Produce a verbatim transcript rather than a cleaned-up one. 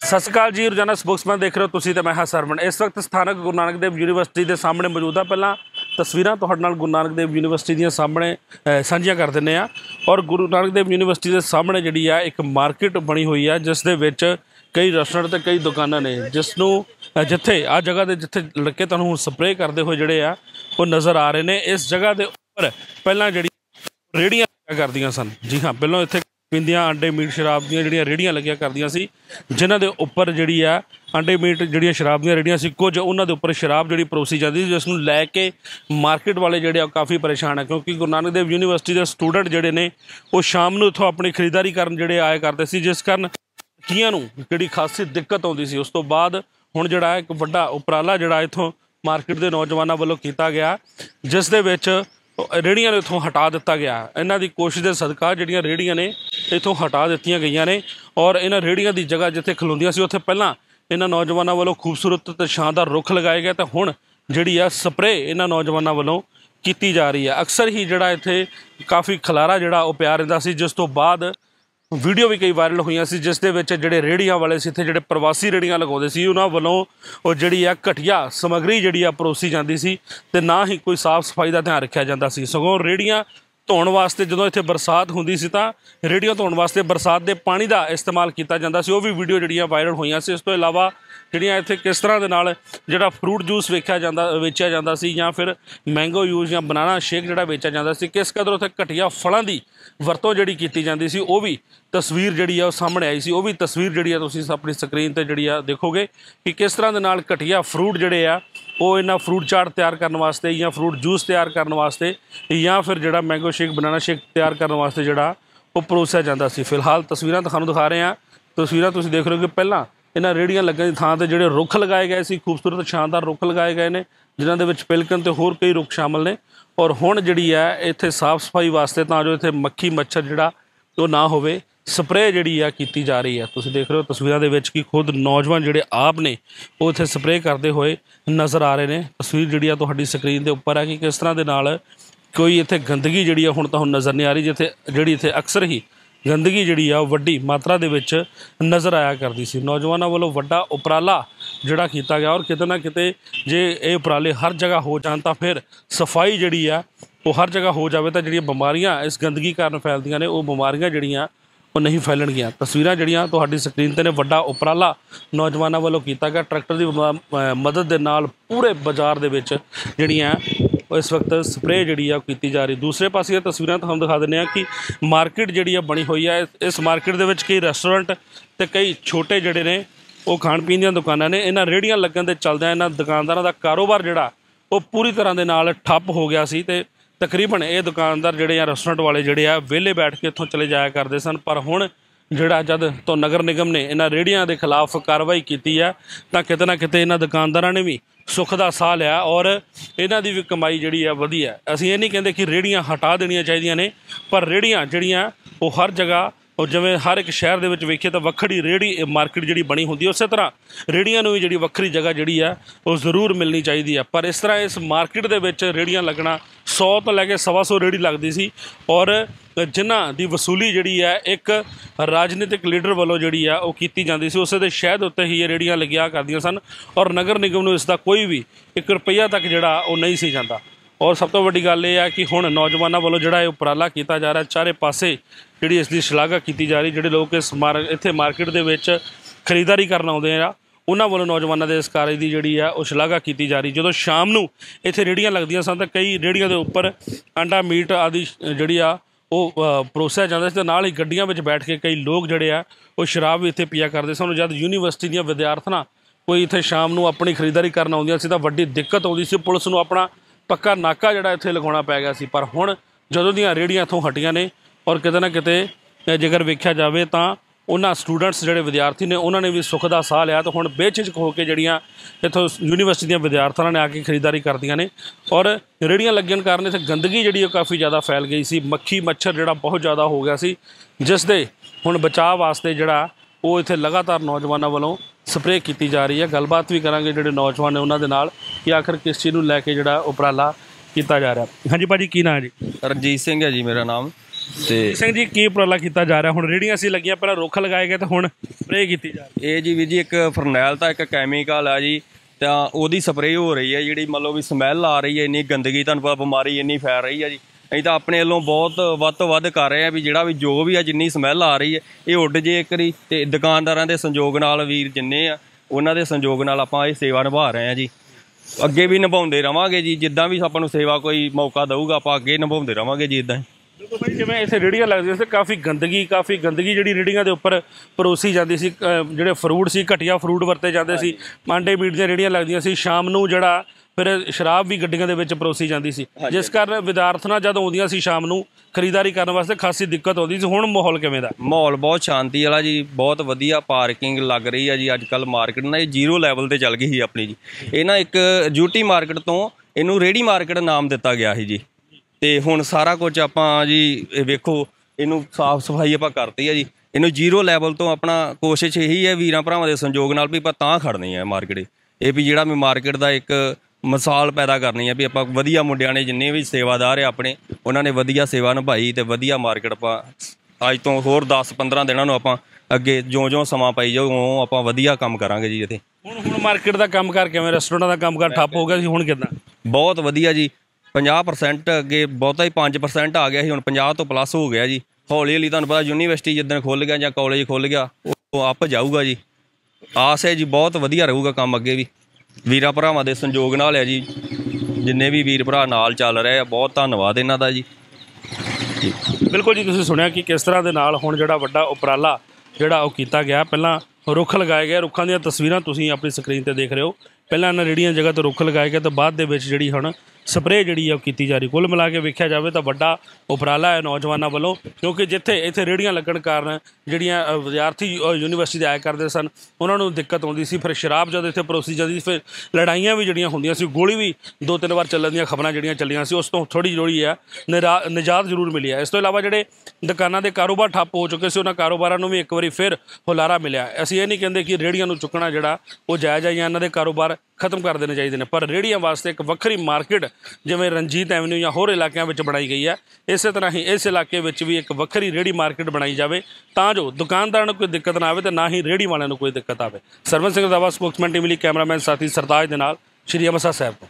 सत श्री अकाल जी, रोजाना स्पोक्समैन देख रहे हो तुसीं ते मैं हां सरवण। इस वक्त स्थानक गुरु नानक देव यूनीवर्सिटी के सामने मौजूद हाँ। पहला तस्वीरां तुहाडे नाल गुरु नानक देव यूनीवर्सिटी दीयां सामने साझियां कर दिंदे आ। और गुरु नानक देव यूनीवर्सिटी के सामने जिहड़ी आ एक मार्केट बनी हुई है, जिस दे विच कई रेस्टोरेंट ते कई दुकानां ने, जिसनूं जिथे आ जगह दे जिथे लड़के तुहानूं हुण स्प्रे करते हुए जिहड़े आ वो नज़र आ रहे हैं। इस जगह के उपर पहलां जिहड़ी रेहड़ियां करदियां सन। जी हाँ, पहलों इत्थे पींदियां अंडे मीट शराब दी जिहड़ियां रेहड़ियां लगिया करदियां सी, जिन्हां दे उपर जिहड़ी आ अंडे मीट जिहड़ियां शराब दी रेहड़ियां सी, कुछ उन्हां दे उपर शराब जिहड़ी परोसी जाती सी, जिस नूं लैके मार्केट वाले जिहड़े आ काफ़ी परेशान है। क्योंकि गुरु नानक देव यूनीवर्सिटी के स्टूडेंट जिहड़े ने वो शाम नूं इत्थों अपनी खरीदारी करन जिहड़े आया करते सी, जिस कारण लड़कियां नूं जिहड़ी खासी दिक्कत आउंदी सी। उस तो बाद हुण जिहड़ा एक वड्डा उपराला जिहड़ा इत्थों मार्केट के नौजवानों वालों कीता गया, जिस दे विच रेहड़ियां ने इत्थों हटा दिता गया। इन्हां दी कोशिश के सदका जिहड़ियां रेहड़ियां ने इत्थों हटा दित्तियां गईयां ने। और इन्हां रेहड़ियां की जगह जिथे खलोंदियां सी उत्थे पहलां इन्हां नौजवानों वालों खूबसूरत ते शानदार रुख लगाए गए, तो हुण जिहड़ी आ स्प्रे इन्हां नौजवानों वालों की जा रही है। अक्सर ही जिहड़ा इत्थे काफ़ी खलारा जिहड़ा वो पिया रहिंदा सी, जिस तो बाद वीडियो भी कई वायरल हुई सी, जिस दे विच जिहड़े रेहड़ियां वाले सी, इत्थे जिहड़े प्रवासी रेहड़ियां लगाउंदे सी, उन्हां वालों वो जिहड़ी आ घटिया समग्री जिहड़ी आ परोसी जाती सी, ते ना ही कोई साफ सफाई का ध्यान रखा जाता सी। सगों रेहड़ियां धोण वास्ते जदों इत्थे बरसात हुंदी सी तां रेहड़ियां धोण वास्ते बरसात के पानी का इस्तेमाल किया जाता सी, वो भी वीडियो जिहड़ियां वायरल हुई सी। इस तो इलावा जिहड़ियां इत्थे किस तरह दे नाल जिहड़ा फ्रूट जूस वेख्या जांदा वेचिया जाता सी, या फिर मैंगो यूज या बनाना शेक जिहड़ा वेचिया जाता सी, किस कदर उत्थे घटिया फलों की वरतों जिहड़ी कीती जांदी सी, वो भी तस्वीर जिहड़ी आ सामने आई सी। वो भी तस्वीर जिहड़ी आ तुसीं अपनी स्क्रीन ते जिहड़ी आ देखोगे कि किस तरह दे नाल घटिया फ्रूट जिहड़े आ वो इन्हां फ्रूट चाट तैयार करने वास्ते या फ्रूट जूस तैयार करने वास्ते या फिर जिहड़ा मैंगो शेक बनाना शेक तैयार करने वास्ते जिहड़ा वो परोसिया जाता सी। फिलहाल तस्वीरां तुहानूं दिखा रहे हैं। तस्वीरां तुसीं देख रहे हो कि पहलां इन्हां रेहड़ियां लगण दी थां ते जिहड़े रुख लगाए गए सी, खूबसूरत शानदार रुख लगाए गए ने, जिन्हां दे विच पिलकन ते होर कई रुख शामिल ने। और हुण जिहड़ी है इत्थे साफ सफाई वास्ते तां जो इत्थे मक्खी मच्छर जिहड़ा वो ना होवे, स्प्रे जिहड़ी आ कीती जा रही है। तुसीं देख रहे हो तस्वीरां दे विच कि खुद नौजवान जिहड़े आप ने वो इत्थे स्प्रे करते हुए नज़र आ रहे हैं। तस्वीर जिहड़ी आ तुहाडी स्क्रीन के उपर है कि किस तरह के नाल कोई इत्थे गंदगी जिहड़ी आ हुण तुहानूं नज़र नहीं आ रही, जिथे जिहड़ी इत्थे अक्सर ही गंदगी जिहड़ी आ वड्डी मात्रा दे विच नज़र आया करती सी। नौजवानों वालों वड्डा उपराला जिहड़ा कीता गया, और किते ना किते जे ये उपराले हर जगह हो जाण तां फिर सफाई जिहड़ी आ वो हर जगह हो जाए तो जिहड़ियां बीमारियां इस गंदगी कारण फैलदियां ने, वो बीमारियां जिहड़ियां वो नहीं फैलणगियां। तस्वीरां जिहड़ियां तुहाडी स्क्रीन ते ने वड्डा उपराला नौजवानों वालों कीता गया, ट्रैक्टर की मदद दे नाल पूरे बाजार दे विच जिहड़ियां इस वक्त स्प्रे जिहड़ी आ कीती जा रही। दूसरे पासे तस्वीरां तुहानूं दिखा दिंदे आ कि मार्केट जिहड़ी आ बनी हुई है। इस मार्केट दे विच कई रेस्टोरेंट ते कई छोटे जिहड़े ने वो खाण पीण दीयां दुकानां ने। इन्हां रेहड़ियां लगण दे चलदिआं इन्हां दुकानदारां दा कारोबार जिहड़ा वो पूरी तरह दे नाल ठप्प हो गया सी, ते तकरीबन ये दुकानदार जिहड़े आ रेस्टोरेंट वाले जिहड़े आ वेले बैठ के इत्थों चले जाया करते सन। पर हुण जिहड़ा जद तो नगर निगम ने इन्हां रेहड़ियां दे खिलाफ कार्रवाई की है, तां किते ना किते इन्हां दुकानदारां ने भी सुख का साह लिया और इन्हां दी भी कमाई जिहड़ी आ वधी है। असीं ये नहीं कहते कि रेहड़ियां हटा देनियां चाहीदियां ने, पर रेहड़ियां जिहड़ियां वो हर जगह और जिवें हर एक शहर दे विच वेखीए तां वक्खरी रेहड़ी मार्केट जिहड़ी बनी हुंदी है, उस तरह रेहड़ियां नूं भी जिहड़ी वक्खरी जगह जिहड़ी आ वो जरूर मिलनी चाहिदी है। पर इस तरह इस मार्केट दे विच रेहड़ियां लगना सौ तो लैके सवा सौ रेहड़ी लगती सी, और जिन्हां दी वसूली जिहड़ी है एक राजनीतिक लीडर वालों जिहड़ी आ वो कीती जांदी सी, उस दे शहद उत्ते ही ये रेहड़ियां लगिया करदियां सन, और नगर निगम नूं इसदा कोई भी एक रुपया तक जिहड़ा वो नहीं सी जांदा। और सब तो वड्डी गल ये है कि हुण नौजवानों वालों जिहड़ा ये उपराला किया जा रहा है, चारे पासे जिहड़ी इसकी शलाघा की जा रही। जिहड़े लोग इस मार इत्थे मार्केट दे विच खरीदारी करन आउंदे आ, उन्हां वालों नौजवानों के इस कार्य की जिहड़ी आ वो शलाघा की जा रही। जदों शाम नूं इत्थे रेहड़ियां लगदियां सन तां कई रेहड़ियां दे उपर अंडा मीट आदि जिहड़ी आ वो परोसिया जाता सी, ते नाल ही गड्डियां विच बैठ के कई लोग जिहड़े आ वो शराब भी इत्थे पिया करदे सन। जद यूनीवर्सिटी दीयां विद्यार्थणां कोई इत्थे शाम नूं अपनी खरीदारी करन आउंदियां सी तां वड्डी दिक्कत आउंदी सी, पुलिस नूं अपना पक्का नाका जिहड़ा इत्थे लगाउणा पै गया सी। पर हुण जदों दीयां रेहड़ियां इत्थों हटियां ने, और किते ना किते जेकर वेख्या जावे तां उन्हां स्टूडेंट्स जिहड़े विद्यार्थी ने उन्होंने भी सुख का साह लिया, तो हुण बेझिझक होकर जिहड़ियां इत्थों यूनीवर्सिटी दीयां विद्यार्थियां ने आके खरीदारी करदियां ने। और रेहड़ियां लगण कारण इत्थे गंदगी जिहड़ी काफ़ी ज़्यादा फैल गई सी, मक्खी मच्छर जिहड़ा बहुत ज़्यादा हो गया सी, जिस दे हुण बचाव वास्ते जिहड़ा वो इत्थे लगातार नौजवानों वालों स्प्रे की जा रही है। गलबात भी करांगे जिहड़े नौजवान ने उन्हां दे नाल कि आखिर किस चीज़ नूं लैके जिहड़ा उपराला किया जा रहा है। हाँ जी भाजी, की नाम जी? रंजीत सिंह है जी मेरा नाम। ਤੇ ਸਿੰਘ ਜੀ ਕੀ ਉਪਰਾਲਾ ਕੀਤਾ ਜਾ ਰਿਹਾ ਹੁਣ ਰੇਹੜੀਆਂ ਸੀ ਲੱਗੀਆਂ ਪਹਿਲਾਂ ਰੁੱਖ ਲਗਾਏ ਗਏ ਤੇ ਹੁਣ ਸਪਰੇਅ ਕੀਤੀ ਜਾ ਰਹੀ ਇਹ ਜੀ ਵੀਰ ਜੀ ਇੱਕ ਫਰਨੈਲ ਤਾਂ ਇੱਕ ਕੈਮੀਕਲ ਆ ਜੀ, ਤਾਂ ਉਹਦੀ ਸਪਰੇਅ ਹੋ ਰਹੀ ਹੈ ਜਿਹੜੀ ਮੰਨ ਲਓ ਵੀ ਸਮੈਲ ਆ ਰਹੀ ਹੈ, ਇੰਨੀ ਗੰਦਗੀ ਤੁਹਾਨੂੰ ਪਤਾ ਬਿਮਾਰੀ ਇੰਨੀ ਫੈਲ ਰਹੀ ਹੈ ਜੀ। ਅਸੀਂ ਤਾਂ ਆਪਣੇ ਵੱਲੋਂ ਬਹੁਤ ਵੱਧ ਤੋਂ ਵੱਧ ਕਰ ਰਹੇ ਹਾਂ ਵੀ ਜਿਹੜਾ ਵੀ ਜੋ ਵੀ ਆ ਜਿੰਨੀ ਸਮੈਲ ਆ ਰਹੀ ਹੈ ਇਹ ਉੱਡ ਜੇ ਇੱਕ ਵਾਰੀ, ਤੇ ਦੁਕਾਨਦਾਰਾਂ ਦੇ ਸੰਯੋਗ ਨਾਲ ਵੀਰ ਜਿੰਨੇ ਆ ਉਹਨਾਂ ਦੇ ਸੰਯੋਗ ਨਾਲ ਆਪਾਂ ਇਹ ਸੇਵਾ ਨਿਭਾ ਰਹੇ ਹਾਂ ਜੀ। ਅੱਗੇ ਵੀ ਨਿਭਾਉਂਦੇ ਰਵਾਂਗੇ ਜੀ, ਜਿੱਦਾਂ ਵੀ ਆਪਾਂ ਨੂੰ ਸੇਵਾ ਕੋਈ ਮੌਕਾ ਦਊਗਾ ਆਪਾਂ ਅੱਗੇ ਨਿਭਾਉਂਦੇ ਰਵਾਂਗੇ ਜੀ ਇੱਦਾਂ ਹੀ। ਬਿਲਕੁਲ ਭਾਈ, ਜਿਵੇਂ ਇੱਥੇ ਰੇਹੜੀਆਂ ਲੱਗਦੀਆਂ ਸੀ ਕਾਫੀ ਗੰਦਗੀ ਕਾਫੀ ਗੰਦਗੀ ਜਿਹੜੀ ਰੇਹੜੀਆਂ ਦੇ ਉੱਪਰ ਪਰੋਸੀ ਜਾਂਦੀ ਸੀ, ਜਿਹੜੇ ਫਰੂਟ ਸੀ ਘਟੀਆ ਫਰੂਟ ਵਰਤੇ ਜਾਂਦੇ ਸੀ, ਮਾਂਡੇ ਮੀਟ ਦੀਆਂ ਰੇਹੜੀਆਂ ਲੱਗਦੀਆਂ ਸੀ, ਸ਼ਾਮ ਨੂੰ ਜਿਹੜਾ ਫਿਰ ਸ਼ਰਾਬ ਵੀ ਗੱਡੀਆਂ ਦੇ ਵਿੱਚ ਪਰੋਸੀ ਜਾਂਦੀ ਸੀ, ਜਿਸ ਕਾਰਨ ਵਿਦਿਆਰਥਣਾਂ ਜਦੋਂ ਆਉਂਦੀਆਂ ਸੀ ਸ਼ਾਮ ਨੂੰ ਖਰੀਦਦਾਰੀ ਕਰਨ ਵਾਸਤੇ ਖਾਸੀ ਦਿੱਕਤ ਆਉਂਦੀ ਸੀ। ਹੁਣ ਮਾਹੌਲ ਕਿਵੇਂ ਦਾ? ਮਾਹੌਲ ਬਹੁਤ ਸ਼ਾਂਤੀ ਵਾਲਾ ਜੀ, ਬਹੁਤ ਵਧੀਆ ਪਾਰਕਿੰਗ ਲੱਗ ਰਹੀ ਆ ਜੀ। ਅੱਜ ਕੱਲ੍ਹ ਮਾਰਕੀਟ ਨਾ ਇਹ ਜ਼ੀਰੋ ਲੈਵਲ ਤੇ ਚੱਲ ਗਈ ਸੀ ਆਪਣੀ ਜੀ। ਇਹ ਨਾ ਇੱਕ ਯੂਟੀ ਮਾਰਕੀਟ ਤੋਂ ਇਹਨੂੰ ਰੇਹੜੀ ਮਾਰਕੀਟ ਨਾਮ ਦਿੱਤਾ ਗਿਆ ਸੀ ਜੀ, ਤੇ ਹੁਣ ਸਾਰਾ ਕੁਝ ਆਪਾਂ ਜੀ ਇਹ ਵੇਖੋ ਇਹਨੂੰ ਸਾਫ਼ ਸਫਾਈ ਆਪਾਂ ਕਰਤੀ ਆ ਜੀ। ਇਹਨੂੰ ਜ਼ੀਰੋ ਲੈਵਲ ਤੋਂ ਆਪਣਾ ਕੋਸ਼ਿਸ਼ ਇਹੀ ਹੈ ਵੀਰਾਂ ਭਰਾਵਾਂ ਦੇ ਸੰਯੋਗ ਨਾਲ ਵੀ ਆਪਾਂ ਤਾਂ ਖੜਨੀ ਹੈ ਮਾਰਕੀਟ, ਇਹ ਵੀ ਜਿਹੜਾ ਵੀ ਮਾਰਕੀਟ ਦਾ ਇੱਕ ਮਿਸਾਲ ਪੈਦਾ ਕਰਨੀ ਹੈ ਵੀ ਆਪਾਂ ਵਧੀਆ ਮੁੰਡਿਆਂ ਨੇ ਜਿੰਨੇ ਵੀ ਸੇਵਾਦਾਰ ਆ ਆਪਣੇ ਉਹਨਾਂ ਨੇ ਵਧੀਆ ਸੇਵਾ ਨਿਭਾਈ ਤੇ ਵਧੀਆ ਮਾਰਕੀਟ ਆਪਾਂ ਅੱਜ ਤੋਂ ਹੋਰ ਦਸ ਪੰਦਰਾਂ ਦਿਨਾਂ ਨੂੰ ਆਪਾਂ ਅੱਗੇ ਜਿਉਂ ਜਿਉਂ ਸਮਾਂ ਪਾਈ ਜਾਊ ਉਹ ਆਪਾਂ ਵਧੀਆ ਕੰਮ ਕਰਾਂਗੇ ਜੀ ਇੱਥੇ। ਹੁਣ ਹੁਣ ਮਾਰਕੀਟ ਦਾ ਕੰਮ ਕਾਰ ਕਿਵੇਂ? ਰੈਸਟੋਰੈਂਟਾਂ ਦਾ ਕੰਮ ਕਾਰ ਠੱਪ ਹੋ ਗਿਆ ਸੀ, ਹੁਣ ਕਿੱਦਾਂ? ਬਹੁਤ ਵਧੀਆ ਜੀ, ਪੰਜਾਹ ਪਰਸੈਂਟ ਅੱਗੇ ਬਹੁਤਾ ਹੀ ਪੰਜ ਪਰਸੈਂਟ ਆ ਗਿਆ ਸੀ, ਹੁਣ ਪੰਜਾਹ ਤੋਂ ਪਲੱਸ ਹੋ ਗਿਆ ਜੀ। ਹੌਲੀ ਹੌਲੀ ਤੁਹਾਨੂੰ ਪਤਾ ਯੂਨੀਵਰਸਿਟੀ ਜਿੱਦਣ ਖੁੱਲ੍ਹ ਗਿਆ ਜਾਂ ਕਾਲਜ ਖੁੱਲ੍ਹ ਗਿਆ ਉਹ ਅੱਪ ਜਾਊਗਾ ਜੀ। ਆਸ ਹੈ ਜੀ ਬਹੁਤ ਵਧੀਆ ਰਹੂਗਾ ਕੰਮ ਅੱਗੇ ਵੀ, ਵੀਰਾਂ ਭਰਾਵਾਂ ਦੇ ਸੰਯੋਗ ਨਾਲ ਹੈ ਜੀ। ਜਿੰਨੇ ਵੀ ਵੀਰ ਭਰਾ ਨਾਲ ਚੱਲ ਰਹੇ ਆ ਬਹੁਤ ਧੰਨਵਾਦ ਇਹਨਾਂ ਦਾ ਜੀ। ਬਿਲਕੁਲ ਜੀ, ਤੁਸੀਂ ਸੁਣਿਆ ਕਿ ਕਿਸ ਤਰ੍ਹਾਂ ਦੇ ਨਾਲ ਹੁਣ ਜਿਹੜਾ ਵੱਡਾ ਉਪਰਾਲਾ ਜਿਹੜਾ ਉਹ ਕੀਤਾ ਗਿਆ। ਪਹਿਲਾਂ ਰੁੱਖ ਲਗਾਏ ਗਏ, ਰੁੱਖਾਂ ਦੀਆਂ ਤਸਵੀਰਾਂ ਤੁਸੀਂ ਆਪਣੀ ਸਕਰੀਨ 'ਤੇ ਦੇਖ ਰਹੇ ਹੋ। ਪਹਿਲਾਂ ਇਹਨਾਂ ਰੇਹੜੀਆਂ ਜਗ੍ਹਾ 'ਤੇ ਰੁੱਖ ਲਗਾਏ ਗਏ ਤਾਂ ਬਾਅਦ ਦੇ ਵਿੱਚ ਜਿਹੜੀ ਹੁਣ ਸਪਰੇਅ ਜਿਹੜੀ ਆ ਉਹ ਕੀਤੀ ਜਾ ਰਹੀ। ਕੁੱਲ ਮਿਲਾ ਕੇ ਵੇਖਿਆ ਜਾਵੇ ਤਾਂ ਵੱਡਾ ਉਪਰਾਲਾ ਹੈ ਨੌਜਵਾਨਾਂ ਵੱਲੋਂ, ਕਿਉਂਕਿ ਜਿੱਥੇ ਇੱਥੇ ਰੇਹੜੀਆਂ ਲੱਗਣ ਕਾਰਨ ਜਿਹੜੀਆਂ ਵਿਦਿਆਰਥੀ ਯੂਨੀਵਰਸਿਟੀ ਦੇ ਆਇਆ ਕਰਦੇ ਸਨ ਉਹਨਾਂ ਨੂੰ ਦਿੱਕਤ ਆਉਂਦੀ ਸੀ। ਫਿਰ ਸ਼ਰਾਬ ਜਦੋਂ ਇੱਥੇ ਪਰੋਸੀ ਜਾਂਦੀ ਸੀ, ਫਿਰ ਲੜਾਈਆਂ ਵੀ ਜਿਹੜੀਆਂ ਹੁੰਦੀਆਂ ਸੀ, ਗੋਲੀ ਵੀ ਦੋ ਤਿੰਨ ਵਾਰ ਚੱਲਣ ਦੀਆਂ ਖਬਰਾਂ ਜਿਹੜੀਆਂ ਚੱਲੀਆਂ ਸੀ, ਉਸ ਤੋਂ ਥੋੜ੍ਹੀ ਜਿਹੜੀ ਆ ਨਿਰਾ ਨਿਜਾਤ ਜ਼ਰੂਰ ਮਿਲੀ ਹੈ। ਇਸ ਤੋਂ ਇਲਾਵਾ ਜਿਹੜੇ ਦੁਕਾਨਾਂ ਦੇ ਕਾਰੋਬਾਰ ਠੱਪ ਹੋ ਚੁੱਕੇ ਸੀ ਉਹਨਾਂ ਕਾਰੋਬਾਰਾਂ ਨੂੰ ਵੀ ਇੱਕ ਵਾਰੀ ਫਿਰ ਹੁਲਾਰਾ ਮਿਲਿਆ। ਅਸੀਂ ਇਹ ਨਹੀਂ ਕਹਿੰਦੇ ਕਿ ਰੇਹੜੀਆਂ ਨੂੰ ਚੁੱਕਣਾ ਜਿਹੜਾ ਉਹ ਜਾਇਜ਼ ਹੈ ਜਾਂ ਇਹਨਾਂ ਦੇ ਕਾਰੋਬਾਰ ਖਤਮ ਕਰ ਦੇਣੇ ਚਾਹੀਦੇ ਨੇ, ਪਰ ਰੇਹੜੀਆਂ ਵਾਸਤੇ ਇੱਕ ਵੱਖਰੀ ਮਾਰਕੀਟ ਜਿਵੇਂ ਰਣਜੀਤ ਐਵਨਿਊ ਜਾਂ ਹੋਰ ਇਲਾਕਿਆਂ ਵਿੱਚ ਬਣਾਈ ਗਈ ਹੈ, ਇਸੇ ਤਰ੍ਹਾਂ ਹੀ ਇਸ ਇਲਾਕੇ ਵਿੱਚ ਵੀ ਇੱਕ ਵੱਖਰੀ ਰੇਹੜੀ ਮਾਰਕੀਟ ਬਣਾਈ ਜਾਵੇ ਤਾਂ ਜੋ ਦੁਕਾਨਦਾਰਾਂ ਨੂੰ ਕੋਈ ਦਿੱਕਤ ਨਾ ਆਵੇ ਤੇ ਨਾ ਹੀ ਰੇਹੜੀ ਵਾਲਿਆਂ ਨੂੰ ਕੋਈ ਦਿੱਕਤ ਆਵੇ। ਸਰਵਨ ਸਿੰਘ ਰੰਧਾਵਾ, ਸਪੋਕਸਮੈਨ ਟੀਮ ਲਈ ਕੈਮਰਾਮੈਨ ਸਾਥੀ ਸਰਤਾਜ ਦੇ ਨਾਲ, ਸ਼੍ਰੀ ਅੰਮ੍ਰਿਤਸਰ ਸਾਹਿਬ ਤੋਂ।